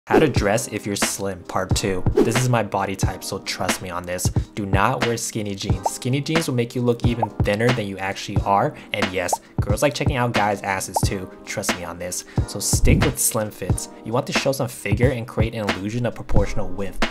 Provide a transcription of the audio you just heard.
How to dress if you're slim, part 2. This is my body type, so trust me on this. Do not wear skinny jeans. Skinny jeans will make you look even thinner than you actually are. And yes, girls like checking out guys' asses too. Trust me on this. So stick with slim fits. You want to show some figure and create an illusion of proportional width.